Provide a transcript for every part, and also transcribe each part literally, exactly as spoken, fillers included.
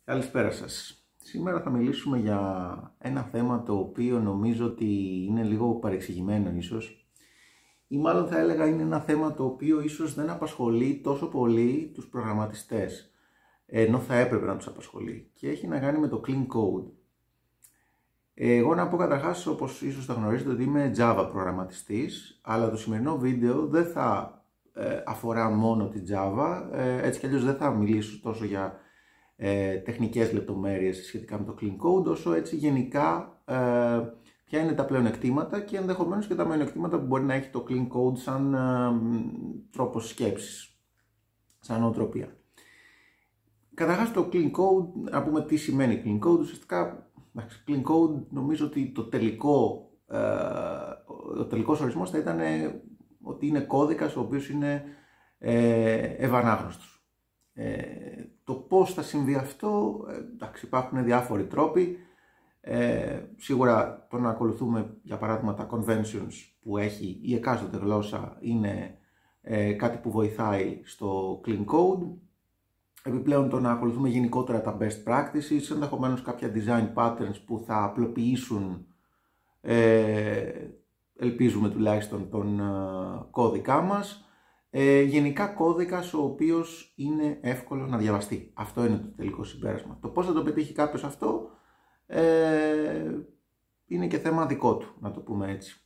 Καλησπέρα σας. Σήμερα θα μιλήσουμε για ένα θέμα το οποίο νομίζω ότι είναι λίγο παρεξηγημένο ίσως, ή μάλλον θα έλεγα είναι ένα θέμα το οποίο ίσως δεν απασχολεί τόσο πολύ τους προγραμματιστές, ενώ θα έπρεπε να τους απασχολεί, και έχει να κάνει με το clean code. Εγώ να πω καταρχάς, όπως ίσως θα γνωρίζετε, ότι είμαι Java προγραμματιστής, αλλά το σημερινό βίντεο δεν θα ε, αφορά μόνο την Java, ε, έτσι κι αλλιώς δεν θα μιλήσω τόσο για ε, τεχνικές λεπτομέρειες σχετικά με το clean code, όσο έτσι γενικά ε, ποια είναι τα πλεονεκτήματα και ενδεχομένως και τα μειονεκτήματα που μπορεί να έχει το clean code σαν ε, τρόπος σκέψης, σαν νοοτροπία. Καταρχάς το clean code, να πούμε τι σημαίνει clean code. Ουσιαστικά clean code νομίζω ότι το τελικό, ε, ο τελικός ορισμός θα ήταν ότι είναι κώδικας ο οποίος είναι ε, ευανάγνωστος. Ε, το πώς θα συμβεί αυτό, ε, εντάξει, υπάρχουν διάφοροι τρόποι. Ε, σίγουρα το να ακολουθούμε για παράδειγμα τα conventions που έχει η εκάστοτε γλώσσα είναι ε, κάτι που βοηθάει στο clean code. Επιπλέον το να ακολουθούμε γενικότερα τα best practices, ενδεχομένως κάποια design patterns που θα απλοποιήσουν, ε, ελπίζουμε τουλάχιστον, τον ε, κώδικά μας. Ε, γενικά κώδικας ο οποίος είναι εύκολο να διαβαστεί. Αυτό είναι το τελικό συμπέρασμα. Το πώς θα το πετύχει κάποιος αυτό ε, είναι και θέμα δικό του, να το πούμε έτσι.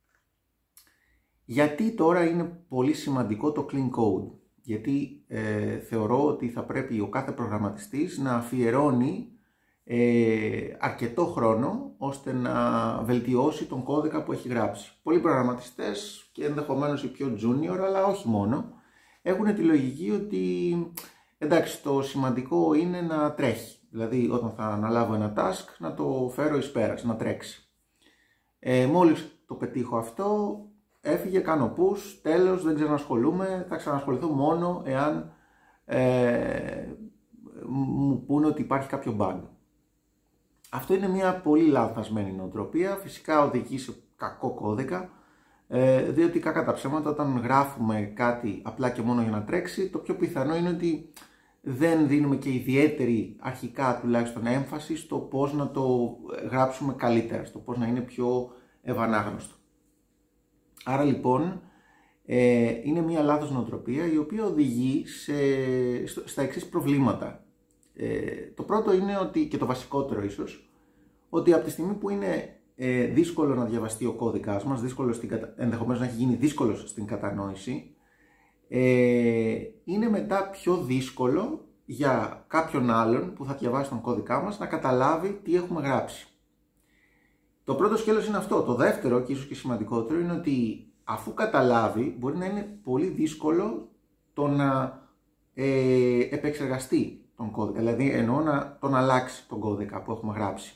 Γιατί τώρα είναι πολύ σημαντικό το clean code? Γιατί ε, θεωρώ ότι θα πρέπει ο κάθε προγραμματιστής να αφιερώνει ε, αρκετό χρόνο ώστε να βελτιώσει τον κώδικα που έχει γράψει. Πολλοί προγραμματιστές, και ενδεχομένως οι πιο junior, αλλά όχι μόνο, έχουν τη λογική ότι εντάξει, το σημαντικό είναι να τρέχει. Δηλαδή όταν θα αναλάβω ένα task να το φέρω εις πέρας, να τρέξει. Ε, μόλις το πετύχω αυτό, έφυγε, κάνω push, τέλος, δεν ξανασχολούμαι, θα ξανασχοληθώ μόνο εάν ε, μου πούνε ότι υπάρχει κάποιο bug. Αυτό είναι μια πολύ λανθασμένη νοοτροπία, φυσικά οδηγεί σε κακό κώδικα, ε, διότι κακά τα ψέματα, όταν γράφουμε κάτι απλά και μόνο για να τρέξει, το πιο πιθανό είναι ότι δεν δίνουμε και ιδιαίτερη, αρχικά τουλάχιστον, έμφαση στο πώς να το γράψουμε καλύτερα, στο πώς να είναι πιο ευανάγνωστο. Άρα λοιπόν ε, είναι μια λάθος νοοτροπία η οποία οδηγεί σε, στα εξής προβλήματα. Ε, το πρώτο είναι ότι, και το βασικότερο ίσως, ότι από τη στιγμή που είναι ε, δύσκολο να διαβαστεί ο κώδικάς μας, δύσκολο στην, ενδεχομένως να έχει γίνει δύσκολος στην κατανόηση, ε, είναι μετά πιο δύσκολο για κάποιον άλλον που θα διαβάσει τον κώδικά μας να καταλάβει τι έχουμε γράψει. Το πρώτο σκέλος είναι αυτό. Το δεύτερο, και ίσως και σημαντικότερο, είναι ότι αφού καταλάβει, μπορεί να είναι πολύ δύσκολο το να ε, επεξεργαστεί τον κώδικα, δηλαδή εννοώ να τον αλλάξει τον κώδικα που έχουμε γράψει.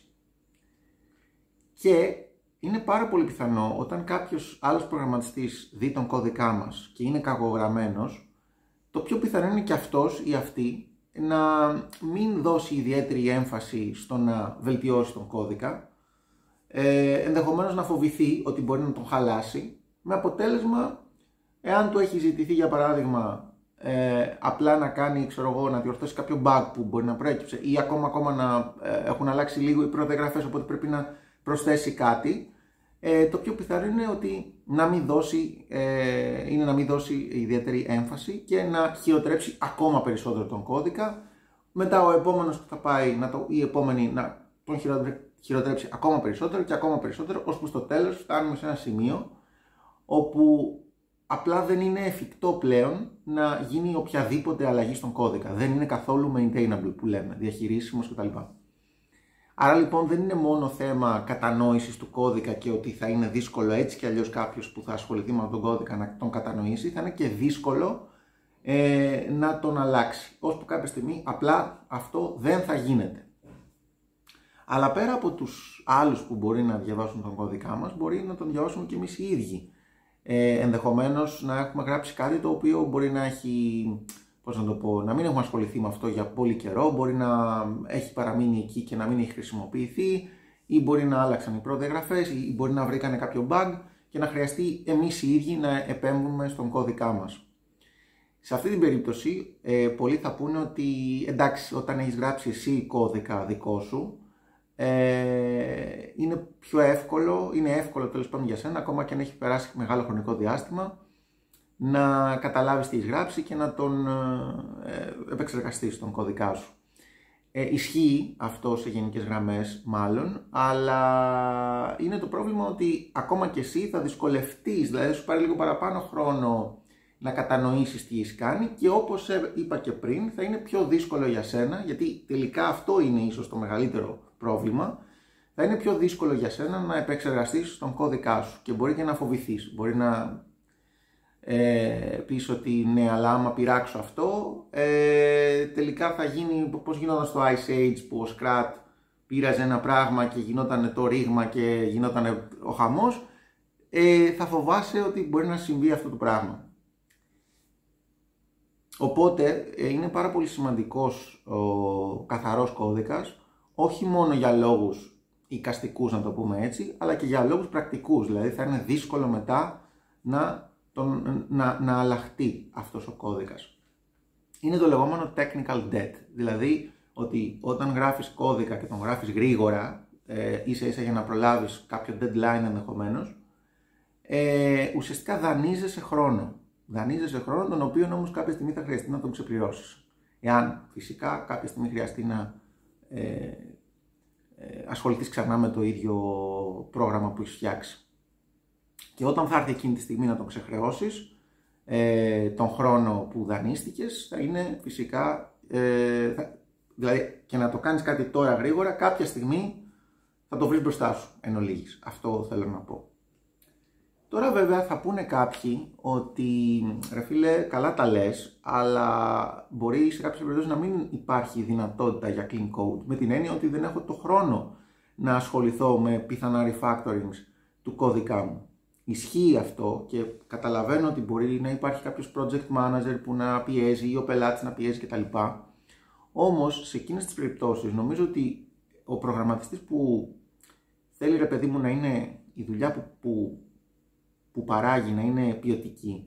Και είναι πάρα πολύ πιθανό όταν κάποιος άλλος προγραμματιστής δει τον κώδικά μας και είναι κακογραμμένος, το πιο πιθανό είναι και αυτός ή αυτή να μην δώσει ιδιαίτερη έμφαση στο να βελτιώσει τον κώδικα, ε, ενδεχομένως να φοβηθεί ότι μπορεί να τον χαλάσει, με αποτέλεσμα, εάν του έχει ζητηθεί για παράδειγμα Ε, απλά να κάνει, ξέρω εγώ, να διορθώσει κάποιο bug που μπορεί να προέκυψε, ή ακόμα, ακόμα να ε, έχουν αλλάξει λίγο οι προδιαγραφές, οπότε πρέπει να προσθέσει κάτι, ε, το πιο πιθανό είναι ότι να μην δώσει, ε, είναι να μην δώσει ιδιαίτερη έμφαση και να χειροτρέψει ακόμα περισσότερο τον κώδικα. Μετά ο επόμενος που θα πάει, να το, η επόμενη να τον χειροτρέψει ακόμα περισσότερο και ακόμα περισσότερο, ώσπου στο τέλος φτάνουμε σε ένα σημείο όπου απλά δεν είναι εφικτό πλέον να γίνει οποιαδήποτε αλλαγή στον κώδικα. Δεν είναι καθόλου maintainable που λέμε, διαχειρίσιμος κτλ. Άρα λοιπόν δεν είναι μόνο θέμα κατανόησης του κώδικα και ότι θα είναι δύσκολο έτσι κι αλλιώς κάποιος που θα ασχοληθεί με τον κώδικα να τον κατανοήσει, θα είναι και δύσκολο ε, να τον αλλάξει. Ώσπου κάποια στιγμή απλά αυτό δεν θα γίνεται. Αλλά πέρα από τους άλλους που μπορεί να διαβάσουν τον κώδικα μας, μπορεί να τον διαβάσουμε και εμείς οι ίδιοι. Ε, ενδεχομένως να έχουμε γράψει κάτι το οποίο μπορεί να έχει, πώς να το πω, να μην έχουμε ασχοληθεί με αυτό για πολύ καιρό, μπορεί να έχει παραμείνει εκεί και να μην έχει χρησιμοποιηθεί, ή μπορεί να άλλαξαν οι προδιαγραφές, ή μπορεί να βρήκανε κάποιο bug και να χρειαστεί εμείς οι ίδιοι να επέμβουμε στον κώδικά μας. Σε αυτή την περίπτωση, ε, πολλοί θα πούνε ότι εντάξει, όταν έχεις γράψει εσύ κώδικα δικό σου, ε, είναι πιο εύκολο, είναι εύκολο τέλος πάντων για σένα, ακόμα και αν έχει περάσει μεγάλο χρονικό διάστημα, να καταλάβεις τι έχεις γράψει και να τον ε, επεξεργαστείς τον κώδικά σου. Ε, ισχύει αυτό σε γενικές γραμμές μάλλον, αλλά είναι το πρόβλημα ότι ακόμα και εσύ θα δυσκολευτείς, δηλαδή σου πάρει λίγο παραπάνω χρόνο να κατανοήσεις τι έχεις κάνει και όπως είπα και πριν θα είναι πιο δύσκολο για σένα, γιατί τελικά αυτό είναι ίσως το μεγαλύτερο πρόβλημα, θα είναι πιο δύσκολο για σένα να επεξεργαστείς τον κώδικά σου και μπορεί και να φοβηθείς, μπορεί να ε, πεις ότι ναι, αλλά άμα πειράξω αυτό, ε, τελικά θα γίνει πώς γινόταν στο Ice Age που ο Scrat πήραζε ένα πράγμα και γινόταν το ρήγμα και γινόταν ο χαμός, ε, θα φοβάσαι ότι μπορεί να συμβεί αυτό το πράγμα. Οπότε είναι πάρα πολύ σημαντικός ο καθαρός κώδικας, όχι μόνο για λόγους εικαστικούς να το πούμε έτσι, αλλά και για λόγους πρακτικούς, δηλαδή θα είναι δύσκολο μετά να, τον, να, να αλλάχτεί αυτός ο κώδικας. Είναι το λεγόμενο technical debt, δηλαδή ότι όταν γράφεις κώδικα και τον γράφεις γρήγορα, ε, ίσα ίσα για να προλάβεις κάποιο deadline ενδεχομένως, ε, ουσιαστικά δανείζεσαι χρόνο. Δανείζεσαι χρόνο, τον οποίο όμως κάποια στιγμή θα χρειαστεί να τον ξεπληρώσεις. Εάν φυσικά κάποια στιγμή χρειαστεί να ε, ε, ασχοληθείς ξανά με το ίδιο πρόγραμμα που έχεις φτιάξει. Και όταν θα έρθει εκείνη τη στιγμή να τον ξεχρεώσεις, ε, τον χρόνο που δανείστηκες, θα είναι φυσικά, ε, θα, δηλαδή και να το κάνεις κάτι τώρα γρήγορα, κάποια στιγμή θα το βρεις μπροστά σου εν ολίγης. Αυτό θέλω να πω. Τώρα βέβαια θα πούνε κάποιοι ότι ρε φίλε καλά τα λες, αλλά μπορεί σε κάποιες περιπτώσεις να μην υπάρχει δυνατότητα για clean code, με την έννοια ότι δεν έχω το χρόνο να ασχοληθώ με πιθανά refactorings του κώδικα μου. Ισχύει αυτό και καταλαβαίνω ότι μπορεί να υπάρχει κάποιος project manager που να πιέζει ή ο πελάτης να πιέζει κτλ. Όμως σε εκείνες τις περιπτώσεις νομίζω ότι ο προγραμματιστής που θέλει ρε παιδί μου να είναι η δουλειά που, που που παράγει να είναι ποιοτική,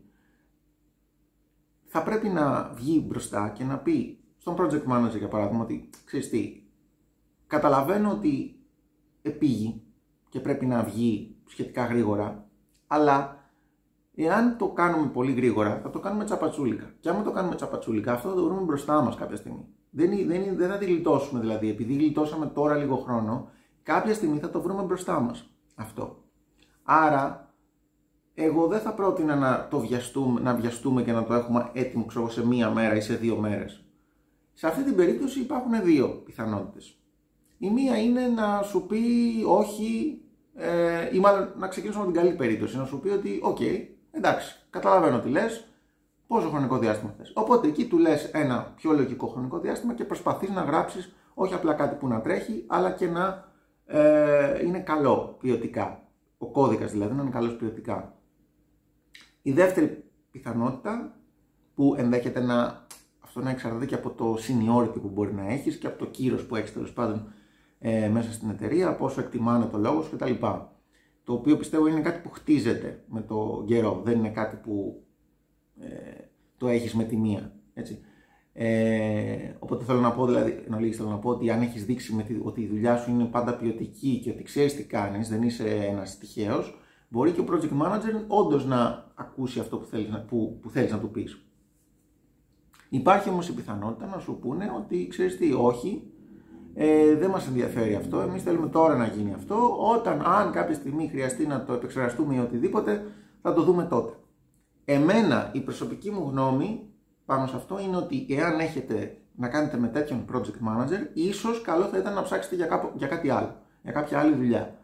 θα πρέπει να βγει μπροστά και να πει στον project manager για παράδειγμα ότι ξέρεις τι, καταλαβαίνω ότι επήγει και πρέπει να βγει σχετικά γρήγορα, αλλά εάν το κάνουμε πολύ γρήγορα θα το κάνουμε τσαπατσούλικα, και άμα το κάνουμε τσαπατσούλικα αυτό θα το βρούμε μπροστά μας κάποια στιγμή. Δεν, δεν, δεν θα τη γλιτώσουμε δηλαδή, επειδή γλιτώσαμε τώρα λίγο χρόνο, κάποια στιγμή θα το βρούμε μπροστά μας αυτό. Άρα εγώ δεν θα πρότεινα να το βιαστούμε, να βιαστούμε και να το έχουμε έτοιμο ξέρω, σε μία μέρα ή σε δύο μέρες. Σε αυτή την περίπτωση υπάρχουν δύο πιθανότητες. Η μία είναι να σου πει όχι, ε, ή μάλλον να ξεκινήσουμε από την καλή περίπτωση, να σου πει ότι οκ, okay, εντάξει, καταλαβαίνω τι λες, πόσο χρονικό διάστημα θες. Οπότε εκεί του λες ένα πιο λογικό χρονικό διάστημα και προσπαθείς να γράψεις όχι απλά κάτι που να τρέχει, αλλά και να ε, είναι καλό ποιοτικά. Ο κώδικας δηλαδή να είναι καλός ποιοτικά. Η δεύτερη πιθανότητα που ενδέχεται να, αυτό να εξαρτάται και από το seniority που μπορεί να έχεις και από το κύρος που έχεις τέλος πάντων ε, μέσα στην εταιρεία, πόσο εκτιμάνε το λόγο σου κτλ. Το οποίο πιστεύω είναι κάτι που χτίζεται με το καιρό, δεν είναι κάτι που ε, το έχεις με τη μία. Έτσι. Ε, οπότε θέλω να πω, δηλαδή, εν ολίγης θέλω να πω ότι αν έχεις δείξει με τη, ότι η δουλειά σου είναι πάντα ποιοτική και ότι ξέρεις τι κάνεις, δεν είσαι ένας τυχαίος, μπορεί και ο project manager όντως να ακούσει αυτό που θέλεις, που, που θέλεις να του πεις. Υπάρχει όμως η πιθανότητα να σου πούνε ότι ξέρεις τι, όχι, ε, δεν μας ενδιαφέρει αυτό, εμείς θέλουμε τώρα να γίνει αυτό, όταν αν κάποια στιγμή χρειαστεί να το επεξεργαστούμε ή οτιδήποτε, θα το δούμε τότε. Εμένα, η προσωπική μου γνώμη πάνω σε αυτό είναι ότι εάν έχετε να κάνετε με τέτοιον project manager, ίσως καλό θα ήταν να ψάξετε για, κάπου, για κάτι άλλο, για κάποια άλλη δουλειά.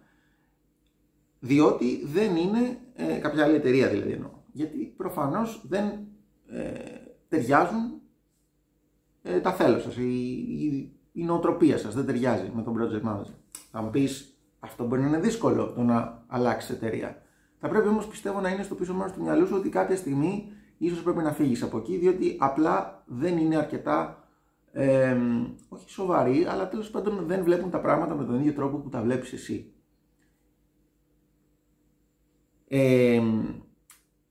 Διότι δεν είναι ε, κάποια άλλη εταιρεία δηλαδή εννοώ. Γιατί προφανώς δεν ε, ταιριάζουν ε, τα θέλω σας, η, η, η νοοτροπία σας δεν ταιριάζει με τον project manager. Θα μου πεις, αυτό μπορεί να είναι δύσκολο το να αλλάξει εταιρεία. Θα πρέπει όμως πιστεύω να είναι στο πίσω μέρος του μυαλού σου ότι κάποια στιγμή ίσως πρέπει να φύγεις από εκεί, διότι απλά δεν είναι αρκετά, ε, όχι σοβαροί, αλλά τέλος πάντων δεν βλέπουν τα πράγματα με τον ίδιο τρόπο που τα βλέπεις εσύ. Ε,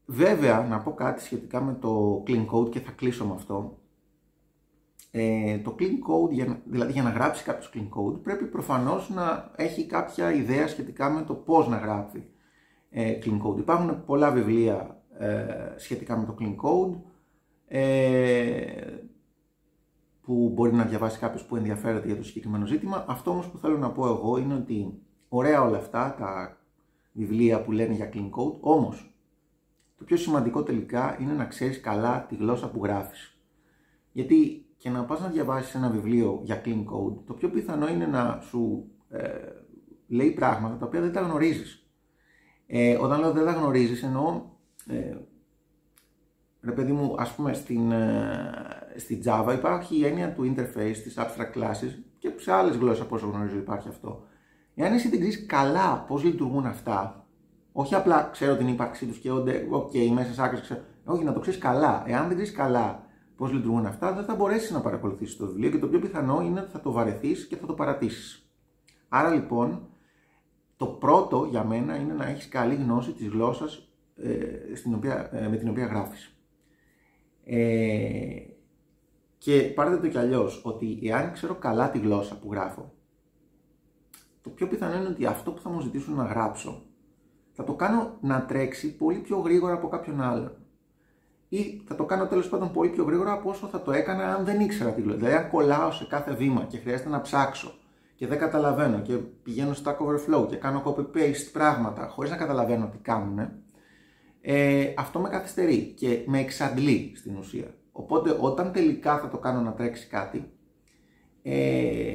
Βέβαια, να πω κάτι σχετικά με το clean code και θα κλείσω με αυτό. Ε, το clean code, για, δηλαδή για να γράψει κάποιος clean code, πρέπει προφανώς να έχει κάποια ιδέα σχετικά με το πώς να γράφει ε, clean code. Υπάρχουν πολλά βιβλία ε, σχετικά με το clean code, ε, που μπορεί να διαβάσει κάποιος που ενδιαφέρεται για το συγκεκριμένο ζήτημα. Αυτό όμως που θέλω να πω εγώ είναι ότι ωραία όλα αυτά τα βιβλία που λένε για clean code, όμως το πιο σημαντικό τελικά είναι να ξέρεις καλά τη γλώσσα που γράφεις. Γιατί και να πας να διαβάσεις ένα βιβλίο για clean code, το πιο πιθανό είναι να σου ε, λέει πράγματα τα οποία δεν τα γνωρίζεις. Ε, όταν λέω δεν τα γνωρίζεις, εννοώ, ε, ρε παιδί μου, ας πούμε στην, ε, στη Java υπάρχει η έννοια του interface, της abstract classes, και σε άλλες γλώσσες από όσο γνωρίζω υπάρχει αυτό. Εάν εσύ δεν ξέρεις καλά πώς λειτουργούν αυτά, όχι απλά ξέρω την ύπαρξή τους και όντε, οκ, okay, μέσα σε άκρες ξέρω, όχι, να το ξέρεις καλά. Εάν δεν ξέρεις καλά πώς λειτουργούν αυτά, δεν θα μπορέσεις να παρακολουθήσεις το βιβλίο και το πιο πιθανό είναι ότι θα το βαρεθείς και θα το παρατήσεις. Άρα λοιπόν, το πρώτο για μένα είναι να έχεις καλή γνώση της γλώσσας ε, στην οποία, ε, με την οποία γράφεις. Ε, και πάρτε το κι αλλιώς, ότι εάν ξέρω καλά τη γλώσσα που γράφω, το πιο πιθανό είναι ότι αυτό που θα μου ζητήσουν να γράψω θα το κάνω να τρέξει πολύ πιο γρήγορα από κάποιον άλλον. Ή θα το κάνω τέλος πάντων πολύ πιο γρήγορα από όσο θα το έκανα αν δεν ήξερα τη γλώσσα. Δηλαδή, αν κολλάω σε κάθε βήμα και χρειάζεται να ψάξω και δεν καταλαβαίνω και πηγαίνω Stack Overflow και κάνω copy-paste πράγματα χωρίς να καταλαβαίνω τι κάνουν, ε, αυτό με καθυστερεί και με εξαντλεί στην ουσία. Οπότε, όταν τελικά θα το κάνω να τρέξει κάτι, ε,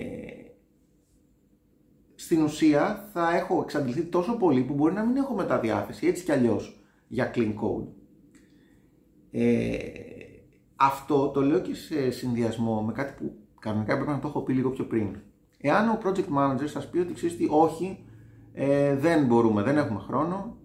στην ουσία θα έχω εξαντληθεί τόσο πολύ που μπορεί να μην έχω μετά διάθεση έτσι κι αλλιώς για clean code. Ε, αυτό το λέω και σε συνδυασμό με κάτι που κανονικά πρέπει να το έχω πει λίγο πιο πριν. Εάν ο project manager σας πει ότι ξέρεις τι, όχι, ε, δεν μπορούμε, δεν έχουμε χρόνο,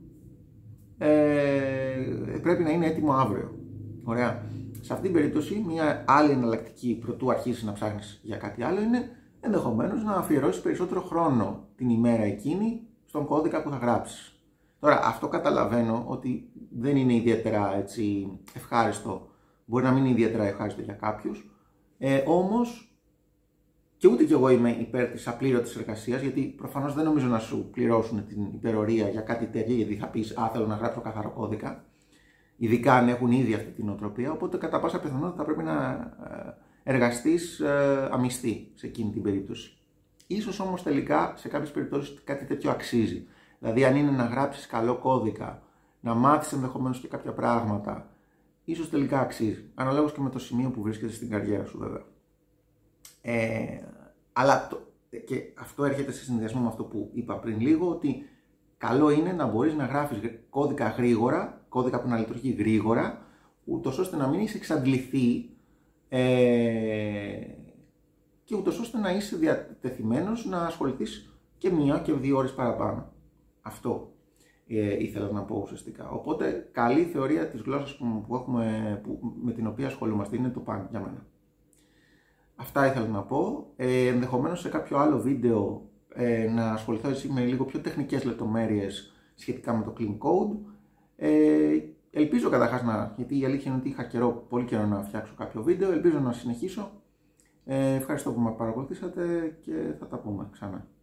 ε, πρέπει να είναι έτοιμο αύριο. Ωραία. Σε αυτήν την περίπτωση, μια άλλη εναλλακτική προτού αρχίσει να ψάχνεις για κάτι άλλο είναι ενδεχομένως να αφιερώσεις περισσότερο χρόνο την ημέρα εκείνη στον κώδικα που θα γράψεις. Τώρα, αυτό καταλαβαίνω ότι δεν είναι ιδιαίτερα έτσι, ευχάριστο, μπορεί να μην είναι ιδιαίτερα ευχάριστο για κάποιους, ε, όμως και ούτε κι εγώ είμαι υπέρ της απλήρωτης εργασίας, γιατί προφανώς δεν νομίζω να σου πληρώσουν την υπερορία για κάτι τέτοιο, γιατί θα πεις «Α, θέλω να γράψω καθαρό κώδικα», ειδικά αν έχουν ήδη αυτή την οτροπία, οπότε κατά πάσα πιθανότητα θα πρέπει να εργαστείς ε, αμυστή σε εκείνη την περίπτωση. Ίσως όμως τελικά σε κάποιες περιπτώσεις κάτι τέτοιο αξίζει. Δηλαδή, αν είναι να γράψεις καλό κώδικα, να μάθεις ενδεχομένως και κάποια πράγματα, ίσως τελικά αξίζει. Αναλόγως και με το σημείο που βρίσκεσαι στην καριέρα σου, βέβαια. Ε, αλλά το, και αυτό έρχεται σε συνδυασμό με αυτό που είπα πριν λίγο, ότι καλό είναι να μπορείς να γράφεις κώδικα γρήγορα, κώδικα που να λειτουργεί γρήγορα, ούτως ώστε να μην είσαι εξαντληθεί ε, και ούτως ώστε να είσαι διατεθειμένος να ασχοληθείς και μία και δύο ώρες παραπάνω. Αυτό ε, ήθελα να πω ουσιαστικά. Οπότε, καλή θεωρία της γλώσσας που, που έχουμε, που, με την οποία ασχολούμαστε είναι το πάνω για μένα. Αυτά ήθελα να πω. Ε, ενδεχομένως σε κάποιο άλλο βίντεο ε, να ασχοληθώ έτσι με λίγο πιο τεχνικές λεπτομέρειες σχετικά με το clean code. Ε, ελπίζω καταρχάς να, γιατί η αλήθεια είναι ότι είχα καιρό, πολύ καιρό να φτιάξω κάποιο βίντεο. Ελπίζω να συνεχίσω. Ε, ευχαριστώ που με παρακολουθήσατε και θα τα πούμε ξανά.